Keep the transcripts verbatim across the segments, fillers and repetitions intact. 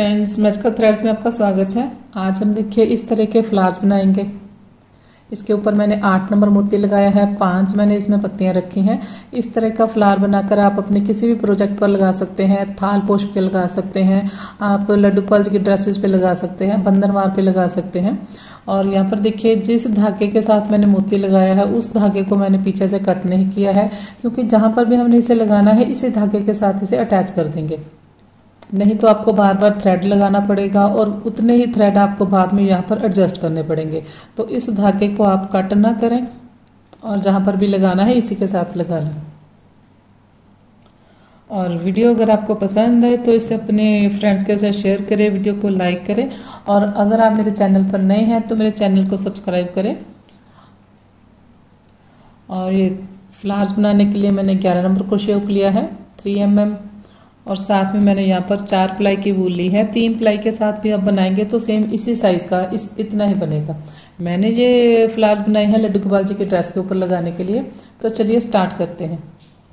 Friends, magical threads में आपका स्वागत है। आज हम देखिए इस तरह के फ्लावर्स बनाएंगे। इसके ऊपर मैंने आठ नंबर मोती लगाया है, पांच मैंने इसमें पत्तियां रखी हैं। इस तरह का फ्लावर बनाकर आप अपने किसी भी प्रोजेक्ट पर लगा सकते हैं, थाल पोश पे लगा सकते हैं, आप लड्डू गोपाल जी की ड्रेसेस पे लगा सकते हैं, बंधनवार पे लगा सकते हैं। और यहाँ पर देखिए जिस धागे के साथ मैंने मोती लगाया है उस धागे को मैंने पीछे से कट नहीं किया है, क्योंकि जहाँ पर भी हमने इसे लगाना है इसी धागे के साथ इसे अटैच कर देंगे, नहीं तो आपको बार बार थ्रेड लगाना पड़ेगा और उतने ही थ्रेड आपको बाद में यहाँ पर एडजस्ट करने पड़ेंगे। तो इस धागे को आप कट ना करें और जहाँ पर भी लगाना है इसी के साथ लगा लें। और वीडियो अगर आपको पसंद आए तो इसे अपने फ्रेंड्स के साथ शेयर करें, वीडियो को लाइक करें। और अगर आप मेरे चैनल पर नए हैं तो मेरे चैनल को सब्सक्राइब करें। और ये फ्लावर्स बनाने के लिए मैंने ग्यारह नंबर क्रोशे हुक लिया है, थ्री एम एम, और साथ में मैंने यहाँ पर चार प्लाई की वूल ली है। तीन प्लाई के साथ भी आप बनाएंगे तो सेम इसी साइज़ का इस इतना ही बनेगा। मैंने ये फ्लावर्स बनाए हैं लड्डू गोपाल जी के ड्रेस के ऊपर लगाने के लिए। तो चलिए स्टार्ट करते हैं।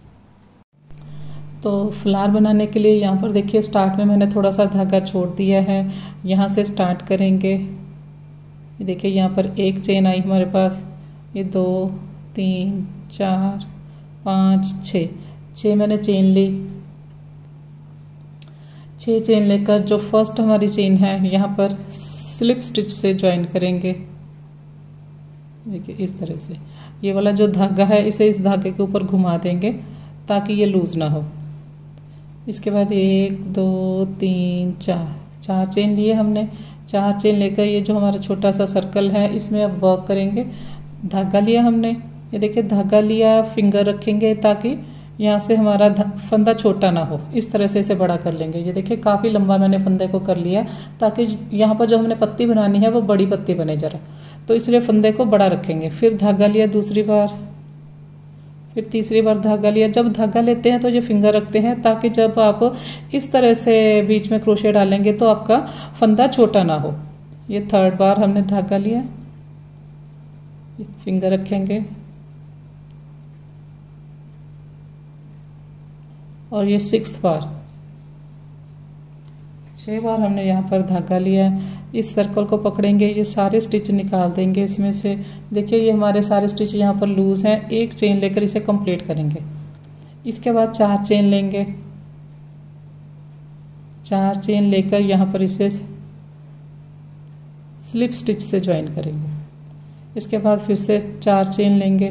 तो फ्लावर बनाने के लिए यहाँ पर देखिए स्टार्ट में मैंने थोड़ा सा धागा छोड़ दिया है। यहाँ से स्टार्ट करेंगे। ये देखिए यहाँ पर एक चेन आई हमारे पास, ये दो तीन चार पाँच छः छः मैंने चेन ली। छः चेन लेकर जो फर्स्ट हमारी चेन है यहाँ पर स्लिप स्टिच से ज्वाइन करेंगे। देखिए इस तरह से ये वाला जो धागा है इसे इस धागे के ऊपर घुमा देंगे ताकि ये लूज़ ना हो। इसके बाद एक दो तीन चार चार चेन लिए हमने। चार चेन लेकर ये जो हमारा छोटा सा सर्कल है इसमें अब वर्क करेंगे। धागा लिया हमने, ये देखिए धागा लिया, फिंगर रखेंगे ताकि यहाँ से हमारा फंदा छोटा ना हो। इस तरह से इसे बड़ा कर लेंगे। ये देखिए काफ़ी लंबा मैंने फंदे को कर लिया ताकि यहाँ पर जो हमने पत्ती बनानी है वो बड़ी पत्ती बने जरा, तो इसलिए फंदे को बड़ा रखेंगे। फिर धागा लिया दूसरी बार, फिर तीसरी बार धागा लिया। जब धागा लेते हैं तो ये फिंगर रखते हैं ताकि जब आप इस तरह से बीच में क्रोशे डालेंगे तो आपका फंदा छोटा ना हो। ये थर्ड बार हमने धागा लिया, फिंगर रखेंगे। और ये सिक्स्थ बार, छह बार हमने यहाँ पर धागा लिया है। इस सर्कल को पकड़ेंगे, ये सारे स्टिच निकाल देंगे इसमें से। देखिए ये हमारे सारे स्टिच यहाँ पर लूज हैं। एक चेन लेकर इसे कंप्लीट करेंगे। इसके बाद चार चेन लेंगे। चार चेन लेकर यहाँ पर इसे स्लिप स्टिच से ज्वाइन करेंगे। इसके बाद फिर से चार चेन लेंगे।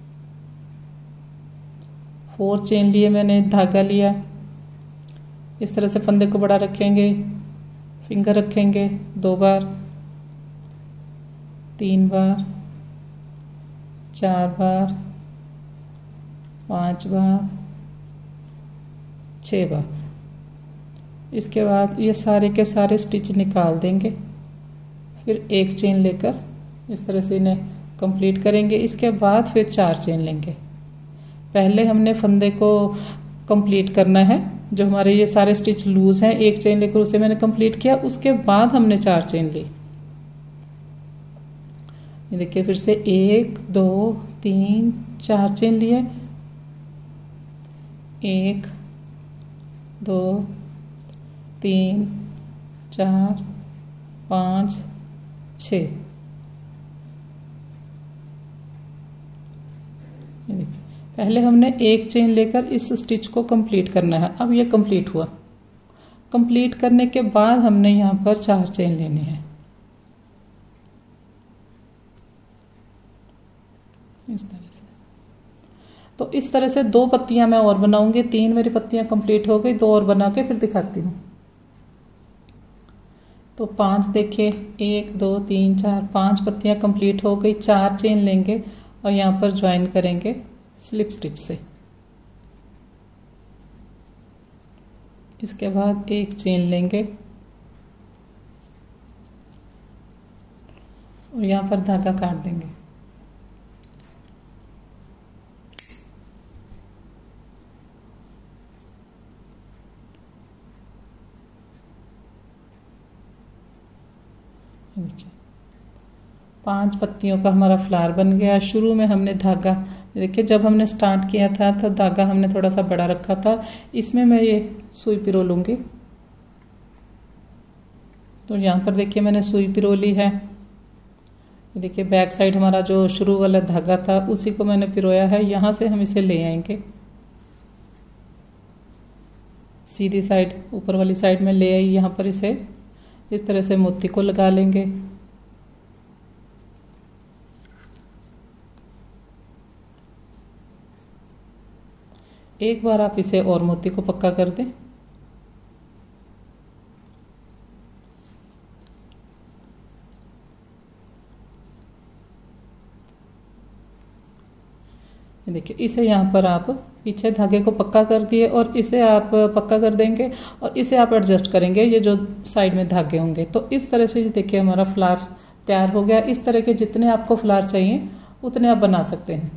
फोर चेन लिए मैंने, धागा लिया। इस तरह से फंदे को बड़ा रखेंगे, फिंगर रखेंगे दो बार, तीन बार, चार बार, पांच बार, छः बार। इसके बाद ये सारे के सारे स्टिच निकाल देंगे। फिर एक चेन लेकर इस तरह से इन्हें कंप्लीट करेंगे। इसके बाद फिर चार चेन लेंगे। पहले हमने फंदे को कंप्लीट करना है, जो हमारे ये सारे स्टिच लूज हैं, एक चेन लेकर उसे मैंने कंप्लीट किया। उसके बाद हमने चार चेन ली। ये देखिए फिर से एक दो तीन चार चेन लिए, एक दो तीन चार पाँच छः। ये देखिए पहले हमने एक चेन लेकर इस स्टिच को कंप्लीट करना है। अब ये कंप्लीट हुआ। कंप्लीट करने के बाद हमने यहाँ पर चार चेन लेनी है। इस तरह से। तो इस तरह से दो पत्तियां मैं और बनाऊंगी। तीन मेरी पत्तियां कंप्लीट हो गई, दो और बना के फिर दिखाती हूँ। तो पांच देखिए, एक दो तीन चार, पांच पत्तियां कंप्लीट हो गई। चार चेन लेंगे और यहाँ पर ज्वाइन करेंगे स्लिप स्टिच से। इसके बाद एक चेन लेंगे और यहाँ पर धागा काट देंगे। देखिए पांच पत्तियों का हमारा फ्लावर बन गया। शुरू में हमने धागा, देखिए जब हमने स्टार्ट किया था तो धागा हमने थोड़ा सा बड़ा रखा था। इसमें मैं ये सुई पिरो लूँगी। तो यहाँ पर देखिए मैंने सुई पिरो ली है। ये देखिए बैक साइड हमारा जो शुरू वाला धागा था उसी को मैंने पिरोया है। यहाँ से हम इसे ले आएंगे सीधी साइड, ऊपर वाली साइड में ले आई। यहाँ पर इसे इस तरह से मोती को लगा लेंगे। एक बार आप इसे और मोती को पक्का कर दें। देखिए इसे यहाँ पर आप पीछे धागे को पक्का कर दिए और इसे आप पक्का कर देंगे और इसे आप एडजस्ट करेंगे ये जो साइड में धागे होंगे। तो इस तरह से देखिए हमारा फ्लावर तैयार हो गया। इस तरह के जितने आपको फ्लावर चाहिए उतने आप बना सकते हैं।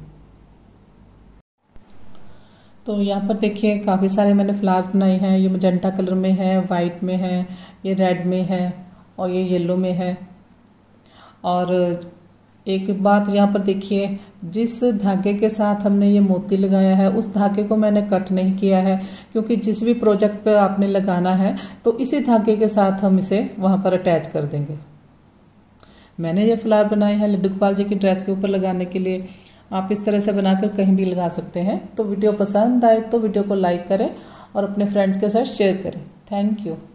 तो यहाँ पर देखिए काफ़ी सारे मैंने फ्लावर्स बनाए हैं। ये मजेंटा कलर में है, वाइट में है, ये रेड में है और ये येलो में है। और एक बात यहाँ पर देखिए, जिस धागे के साथ हमने ये मोती लगाया है उस धागे को मैंने कट नहीं किया है, क्योंकि जिस भी प्रोजेक्ट पे आपने लगाना है तो इसी धागे के साथ हम इसे वहाँ पर अटैच कर देंगे। मैंने ये फ्लावर बनाए हैं लड्डू गोपाल जी की ड्रेस के ऊपर लगाने के लिए। आप इस तरह से बनाकर कहीं भी लगा सकते हैं। तो वीडियो पसंद आए तो वीडियो को लाइक करें और अपने फ्रेंड्स के साथ शेयर करें। Thank you.